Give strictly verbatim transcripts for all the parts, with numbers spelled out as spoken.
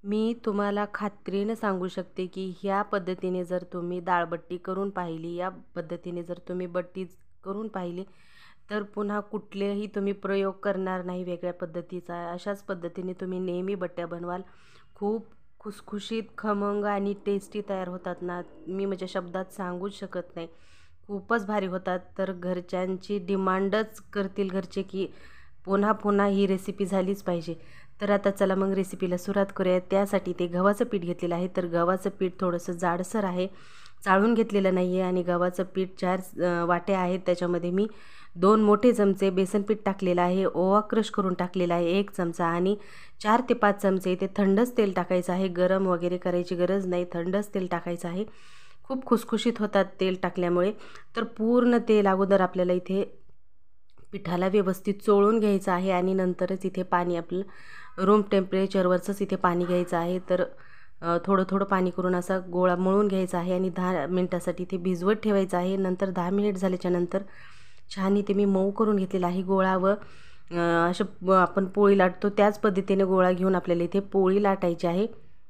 मी तुम्हाला खात्रीने सांगू शकते की ह्या पद्धतीने जर तुम्ही डाळबट्टी करून पाहिली, या पद्धतीने जर तुम्ही बट्टी करून पाहिली, तर पुन्हा कुठलेही तुम्ही प्रयोग करणार नाही वेगळ्या पद्धतीचा. अशाच पद्धतीने तुम्ही नेहमी बट्ट्या बनवाल. खूप खुसखुशीत, खमंग आणि टेस्टी तयार होतात ना, मी म्हणजे शब्दात सांगूच शकत नाही. खूपच भारी होतात. तर घरच्यांची डिमांडच करतील घरचे की पुन्हा पुन्हा ही रेसिपी झालीच पाहिजे. तर आता चला मग रेसिपीला सुरुवात करूया. त्यासाठी ते गव्हाचं पीठ घेतलेलं आहे. तर गव्हाचं पीठ थोडंसं जाडसर आहे, चाळून घेतलेलं नाही आहे. आणि गव्हाचं पीठ चार वाट्या आहेत. त्याच्यामध्ये मी दोन मोठे चमचे बेसन पीठ टाकलेलं आहे, ओवा क्रश करून टाकलेला आहे एक चमचा, आणि चार ते पाच चमचे इथे थंडच तेल टाकायचं आहे. गरम वगैरे करायची गरज नाही, थंडच तेल टाकायचं आहे. खूप खुसखुशीत होतात तेल टाकल्यामुळे. तर पूर्ण तेल अगोदर आपल्याला इथे पिठाला व्यवस्थित चोळून घ्यायचं आहे आणि नंतरच इथे पाणी आपलं रूम टेम्परेचरवरचंच इथे पाणी घ्यायचं आहे. तर थोडं थोडं पाणी करून असा गोळा मळून घ्यायचा आहे आणि दहा मिनटासाठी इथे भिजवत ठेवायचं आहे. नंतर दहा मिनिट झाल्याच्या नंतर छान इथे मी मऊ करून घेतलेला आहे गोळा. व असं आपण पोळी लाटतो त्याच पद्धतीने गोळा घेऊन आपल्याला इथे पोळी लाटायची आहे.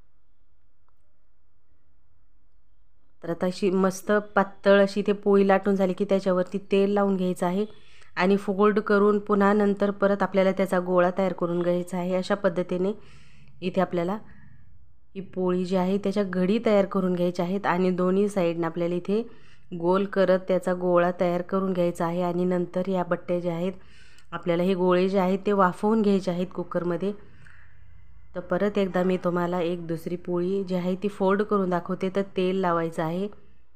तर आता अशी मस्त पातळ अशी इथे पोळी लाटून झाली की त्याच्यावरती तेल लावून घ्यायचं आहे आणि फोल्ड करून पुन्हा नंतर परत आपल्याला त्याचा गोळा तयार करून घ्यायचा आहे. अशा पद्धतीने इथे आपल्याला ही पोळी जी आहे त्याच्या घडी तयार करून घ्यायच्या आहेत आणि दोन्ही साईडनं आपल्याला इथे गोल करत त्याचा गोळा तयार करून घ्यायचा आहे. आणि नंतर या बट्ट्या ज्या आहेत आपल्याला हे गोळे जे आहेत ते वाफवून घ्यायचे आहेत कुकरमध्ये. तर परत एकदा मी तुम्हाला एक दुसरी पोळी जी आहे ती फोल्ड करून दाखवते. तर तेल लावायचं आहे.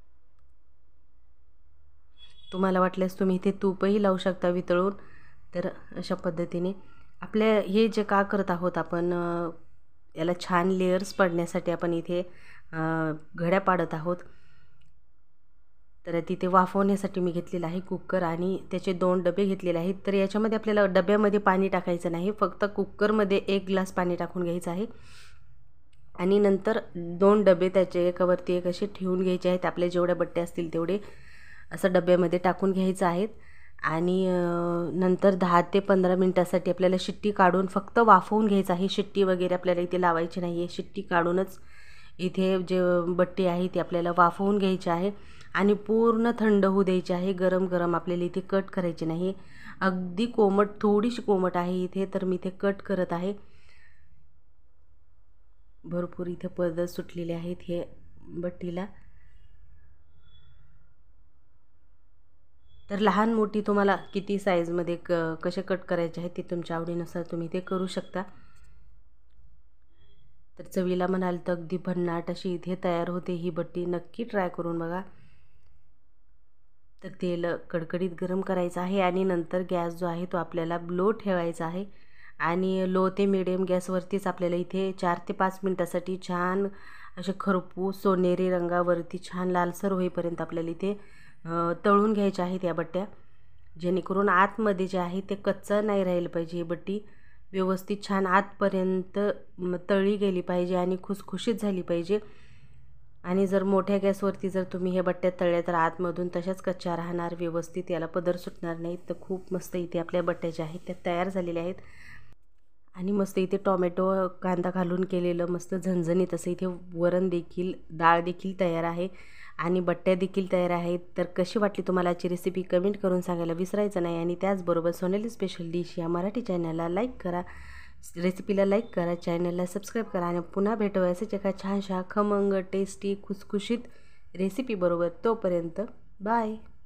तुम्हाला वाटल्यास तुम्ही इथे तूपही लावू शकता वितळून. तर अशा पद्धतीने आपल्या हे जे का करत आहोत आपण, याला छान लेयर्स पडण्यासाठी आपण इथे घड्या पाडत आहोत. तर तिथे वाफवण्यासाठी मी घेतलेला आहे कुकर आणि त्याचे दोन डबे घेतलेले आहेत. तर याच्यामध्ये आपल्याला डब्यामध्ये पाणी टाकायचं नाही, फक्त कुकरमध्ये एक ग्लास पाणी टाकून घ्यायचं आहे. आणि नंतर दोन डबे त्याचे एकावरती एक असे ठेवून घ्यायचे आहेत. आपले जेवढ्या बट्टे असतील तेवढे असं डब्यामध्ये टाकून घ्यायचं आहेत. आणि नंतर दहा ते पंधरा मिनटासाठी आपल्याला शिट्टी काढून फक्त वाफवून घ्यायचं आहे. शिट्टी वगैरे आपल्याला इथे लावायची नाही आहे. शिट्टी काढूनच इथे जे बट्टी आहे ती आपल्याला वाफवून घ्यायची आहे आणि पूर्ण थंड होऊ द्यायची आहे. गरम गरम आपल्याला इथे कट करायची नाही. अगदी कोमट, थोडीशी कोमट आहे इथे, तर मी इथे कट करत आहे. भरपूर इथे पदर सुटलेले आहेत हे बट्टीला. तर लहान मोठी तुम्हाला किती साईजमध्ये क कसे कट करायचे आहेत ते तुमच्या आवडीनुसार तुम्ही ते करू शकता. तर चवीला म्हणाल तर अगदी भन्नाट अशी इथे तयार होते ही बट्टी. नक्की ट्राय करून बघा. तर तेल कडकडीत गरम करायचं आहे आणि नंतर गॅस जो आहे तो आपल्याला लो ठेवायचा आहे. आणि लो ते मिडियम गॅसवरतीच आपल्याला इथे चार ते पाच मिनटासाठी छान असे खरपूस सोनेरी रंगावरती छान लालसर होईपर्यंत आपल्याला इथे तळून घ्यायच्या आहेत या बट्ट्या. जेणेकरून आतमध्ये जे आहे ते कच्चं नाही राहिलं पाहिजे. ही बट्टी व्यवस्थित छान आतपर्यंत तळली गेली पाहिजे आणि खुसखुशीत झाली पाहिजे. आणि जर मोठ्या गॅसवरती जर तुम्ही हे बट्ट्या तळल्या तर आतमधून तशाच कच्च्या राहणार, व्यवस्थित याला पदर सुटणार नाही. तर खूप मस्त इथे आपल्या बट्ट्या ज्या आहेत त्या तयार झालेल्या आहेत. आणि मस्त इथे टोमॅटो कांदा घालून केलेलं मस्त झणझणीत असं इथे वरण देखील, डाळ देखील तयार आहे आणि बट्ट्या देखील तयार आहेत. तर कशी वाटली तुम्हाला आजची रेसिपी कमेंट करून सांगायला विसरायचं नाही. आणि त्याचबरोबर सोनेली स्पेशल डिश या मराठी चॅनलला लाईक करा, रेसिपीला लाईक करा, चॅनलला सबस्क्राईब करा. आणि पुन्हा भेटू असेच एका छानशा खमंग टेस्टी खुसखुशीत रेसिपीबरोबर. तोपर्यंत बाय.